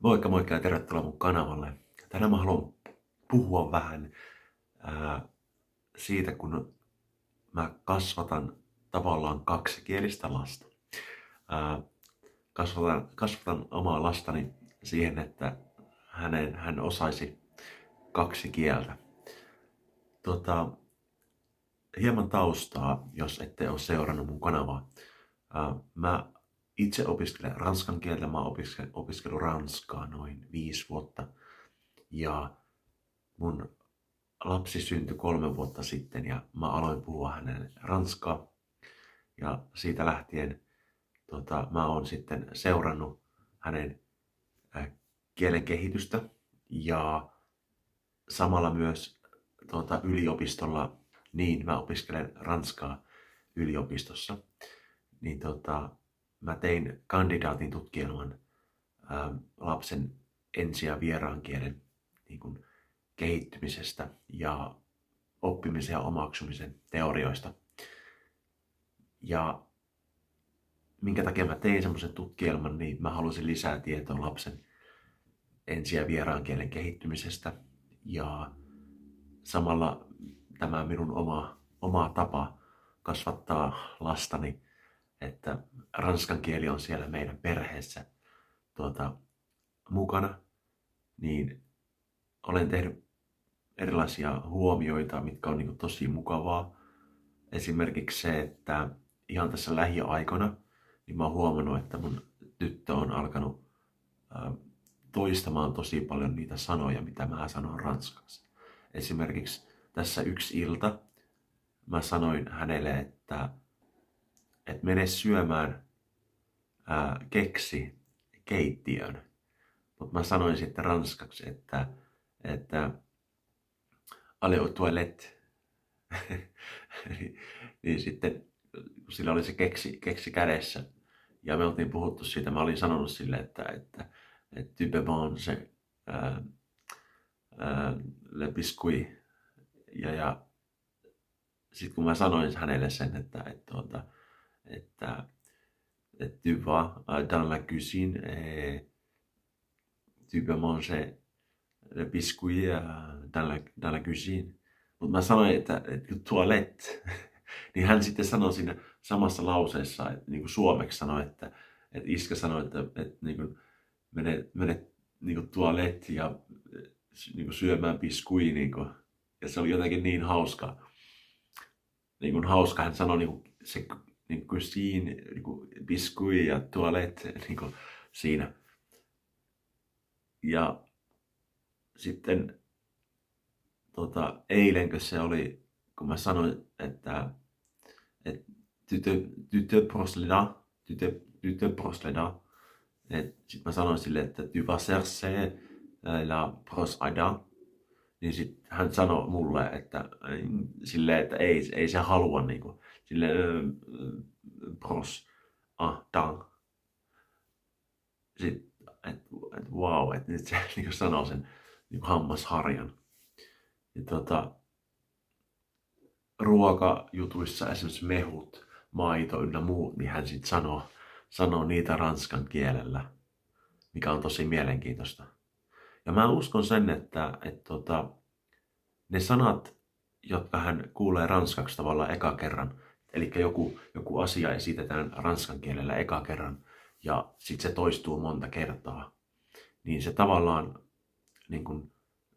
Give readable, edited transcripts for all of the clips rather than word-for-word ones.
Moikka moikka ja tervetuloa mun kanavalle. Tänään mä haluan puhua vähän siitä, kun mä kasvatan tavallaan kaksikielistä lasta. Ää, kasvatan omaa lastani siihen, että hän osaisi kaksi kieltä. Hieman taustaa, jos ette ole seurannut mun kanavaa. Mä itse opiskelen ranskan kieltä, mä oon opiskellut ranskaa noin 5 vuotta. Ja mun lapsi syntyi 3 vuotta sitten ja mä aloin puhua hänelle ranskaa. Ja siitä lähtien mä oon sitten seurannut hänen kielen kehitystä ja samalla myös yliopistolla, niin mä opiskelen ranskaa yliopistossa, niin mä tein kandidaatin tutkielman lapsen ensi- ja vieraan kielen niin kuin kehittymisestä ja oppimisen ja omaksumisen teorioista. Ja minkä takia mä tein semmoisen tutkielman, niin mä halusin lisää tietoa lapsen ensi- ja vieraan kielen kehittymisestä. Ja samalla tämä minun oma tapa kasvattaa lastani, että ranskan kieli on siellä meidän perheessä mukana, niin olen tehnyt erilaisia huomioita, mitkä on niin tosi mukavaa. Esimerkiksi se, että ihan tässä lähiaikoina niin mä oon huomannut, että mun tyttö on alkanut toistamaan tosi paljon niitä sanoja, mitä mä sanon ranskaksi. Esimerkiksi tässä yksi ilta mä sanoin hänelle, että mene syömään keksi keittiöön. Mutta mä sanoin sitten ranskaksi, että allez aux toilettes. Niin sitten, kun sillä oli se keksi kädessä, ja me oltiin puhuttu siitä, mä olin sanonut sille, että tu peux manger le biscuit. Ja sitten kun mä sanoin hänelle sen, että tu vas dans la cuisine et tu peux manger le biscuit dans la cuisine. Mutta mä sanoin, että toilette. Niin hän sitten sanoi siinä samassa lauseessa, että niin kuin suomeksi sanoi, että iskä sanoi, että niin kuin mene niin kuin toilette ja niin kuin syömään biscuit. Niin kuin. Ja se oli jotenkin niin hauska. Niin kuin hauska, hän sanoi niin kuin se niin kuin cuisine, niin kuin biscuit ja toilette niin kuin siinä. Ja sitten eilenkö se oli, kun mä sanoin, että tu te brosses les dents. Sitten mä sanoin sille, että tu vas chercher la brosse à dents. Niin sitten hän sanoi mulle, että silleen, että ei se halua niinku, silleen brosse à dents. Sitten, että wow, että nyt se niinku sanoo sen niinku hammasharjan. Ja ruokajutuissa esimerkiksi mehut, maito ynnä muut, niin hän sitten sanoo niitä ranskan kielellä, mikä on tosi mielenkiintoista. Ja mä uskon sen, että ne sanat, jotka hän kuulee ranskaksi tavallaan eka kerran, eli joku asia esitetään ranskan kielellä eka kerran, ja sitten se toistuu monta kertaa, niin se tavallaan niin kuin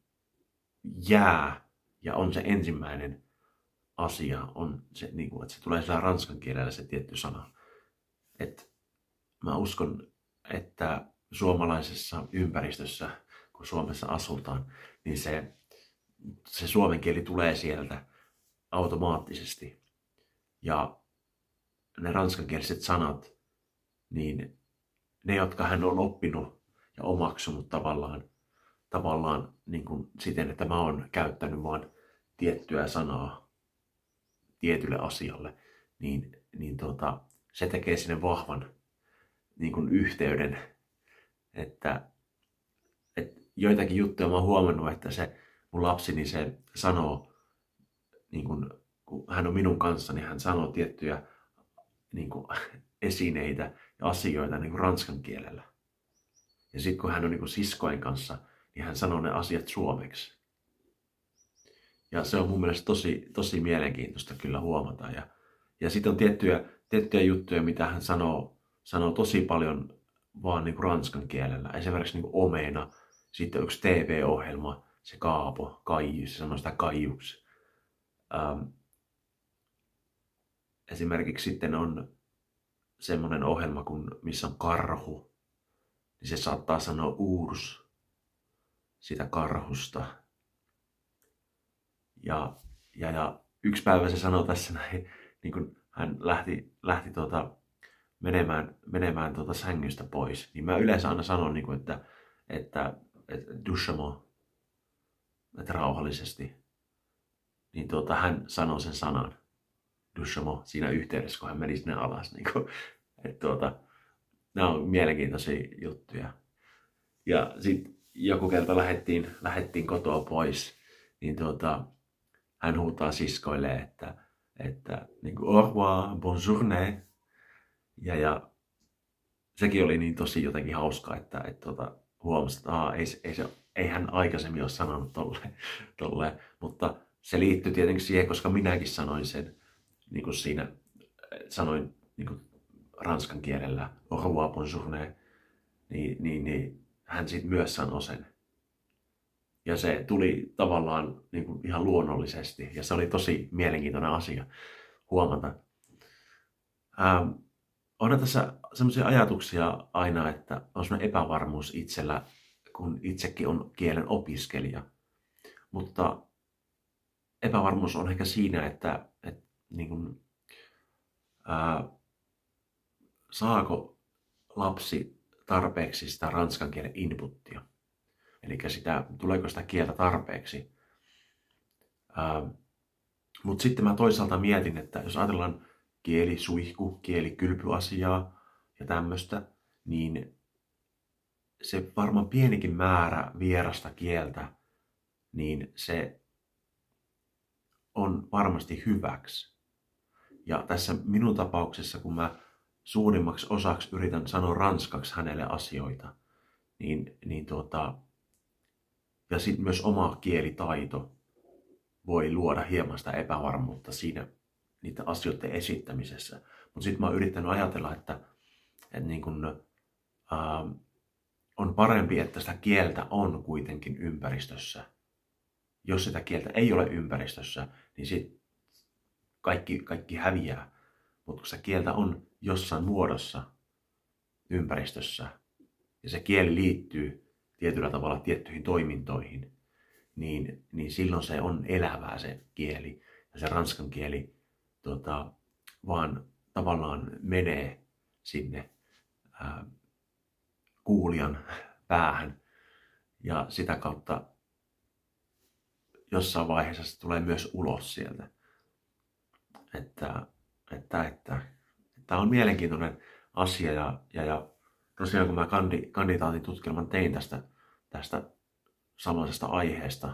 jää ja on se ensimmäinen asia, on se, niin kuin, että se tulee sillä ranskan kielellä se tietty sana. Et mä uskon, että suomalaisessa ympäristössä, kun Suomessa asutaan, niin se suomen kieli tulee sieltä automaattisesti. Ja ne ranskankieliset sanat, niin ne, jotka hän on oppinut ja omaksunut tavallaan niin kuin siten, että mä oon käyttänyt vaan tiettyä sanaa tietylle asialle, niin se tekee sinne vahvan niin kuin yhteyden, että joitakin juttuja mä oon huomannut, että se mun lapsi, niin se sanoo, niin kun hän on minun kanssa, niin hän sanoo tiettyjä niin kuin esineitä ja asioita niin kuin ranskan kielellä. Ja sitten kun hän on niin siskojen kanssa, niin hän sanoo ne asiat suomeksi. Ja se on mun mielestä tosi mielenkiintoista kyllä huomata. Ja sitten on tiettyjä juttuja, mitä hän sanoo tosi paljon vaan niin kuin ranskan kielellä. Esimerkiksi niin kuin omena. Sitten on yksi TV-ohjelma, se Kaapo, Kaiju, se sanoo sitä Kaijuksi. Esimerkiksi sitten on semmoinen ohjelma, missä on karhu, niin se saattaa sanoa urs sitä karhusta. Ja yksi päivä se sanoi tässä näin, niin kun hän lähti menemään sängystä pois, niin mä yleensä aina sanon, niin kun, että doucement, että rauhallisesti. Niin hän sanoi sen sanan, doucement, siinä yhteydessä, kun hän meni sinne alas. Niin kun, nämä on mielenkiintoisia juttuja. Ja sitten joku kerta lähdettiin kotoa pois, niin hän huutaa siskoille, että niin kuin, au revoir, bonne journée. Ja sekin oli niin tosi jotenkin hauskaa, että huomasi, että ei hän aikaisemmin ole sanonut tolleen. Mutta se liittyy tietenkin siihen, koska minäkin sanoin sen, niin kuin siinä sanoin niin kuin ranskan kielellä, au revoir, bonne journée, niin hän sitten myös sanoi sen. Ja se tuli tavallaan niin kuin ihan luonnollisesti. Ja se oli tosi mielenkiintoinen asia huomata. On tässä sellaisia ajatuksia aina, että on sellainen epävarmuus itsellä, kun itsekin on kielen opiskelija. Mutta epävarmuus on ehkä siinä, että niin kuin, saako lapsi tarpeeksi sitä ranskan kielen inputtia. Eli tuleeko sitä kieltä tarpeeksi. Mutta sitten mä toisaalta mietin, että jos ajatellaan kielisuihku, kielikylpyasiaa ja tämmöistä, niin se varmaan pienikin määrä vierasta kieltä, niin se on varmasti hyväksi. Ja tässä minun tapauksessa, kun mä suurimmaksi osaksi yritän sanoa ranskaksi hänelle asioita, ja sitten myös oma kielitaito voi luoda hieman sitä epävarmuutta siinä niiden asioiden esittämisessä. Mutta sitten mä oon yrittänyt ajatella, että niin kun, on parempi, että sitä kieltä on kuitenkin ympäristössä. Jos sitä kieltä ei ole ympäristössä, niin sitten kaikki häviää. Mutta kun sitä kieltä on jossain muodossa ympäristössä, ja se kieli liittyy tietyllä tavalla tiettyihin toimintoihin, niin silloin se on elävää se kieli. Ja se ranskan kieli vaan tavallaan menee sinne kuulijan päähän. Ja sitä kautta jossain vaiheessa se tulee myös ulos sieltä. Että tämä on mielenkiintoinen asia. Ja tosiaan kun mä kandidaatin tutkielman tein tästä samaisesta aiheesta,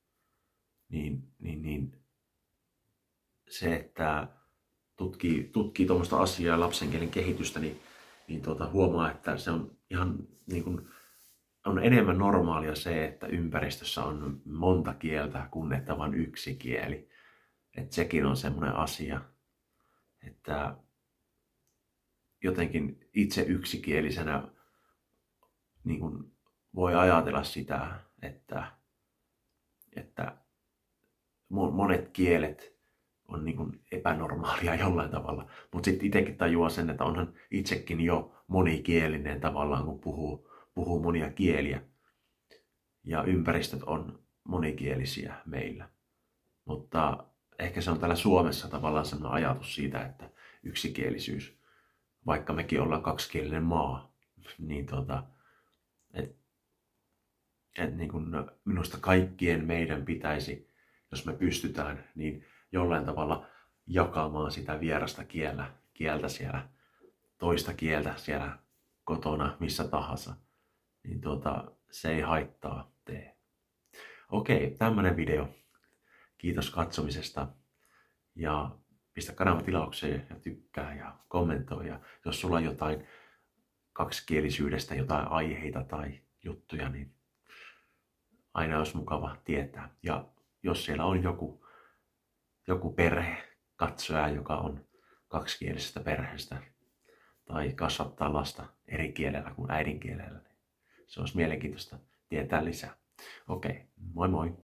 niin se, että tutkii tuommoista asiaa ja lapsen kielen kehitystä, niin huomaa, että se on ihan niin kuin, on enemmän normaalia se, että ympäristössä on monta kieltä kuin että vain yksi kieli. Että sekin on semmoinen asia, että jotenkin itse yksikielisenä niin kuin voi ajatella sitä, että monet kielet on niin kuin epänormaalia jollain tavalla. Mutta sitten itsekin tajuaa sen, että onhan itsekin jo monikielinen tavallaan, kun puhuu monia kieliä. Ja ympäristöt on monikielisiä meillä. Mutta ehkä se on täällä Suomessa tavallaan sellainen ajatus siitä, että yksikielisyys, vaikka mekin ollaan kaksikielinen maa, niin niin kun minusta kaikkien meidän pitäisi, jos me pystytään, niin jollain tavalla jakamaan sitä vierasta kieltä siellä, toista kieltä siellä kotona, missä tahansa, niin se ei haittaa tee. Okei, tämmönen video. Kiitos katsomisesta ja pistä kanava tilaukseen ja tykkää ja kommentoi. Ja jos sulla on jotain kaksikielisyydestä jotain aiheita tai juttuja, niin aina olisi mukava tietää. Ja jos siellä on joku perhe, katsoja, joka on kaksikielisestä perheestä tai kasvattaa lasta eri kielellä kuin äidinkielellä, niin se olisi mielenkiintoista tietää lisää. Okei, moi moi!